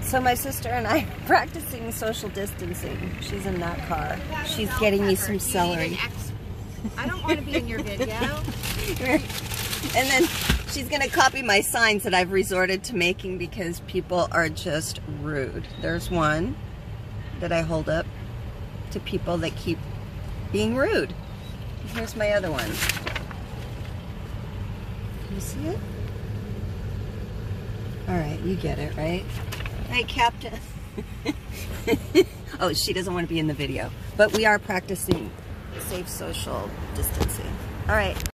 So my sister and I are practicing social distancing. She's in that car. She's getting me some celery. I don't want to be in your video. And then she's going to copy my signs that I've resorted to making because people are just rude. There's one that I hold up to people that keep being rude. Here's my other one. Can you see it? All right, you get it, right? Hey, Captain. Oh, she doesn't want to be in the video. But we are practicing safe social distancing. All right.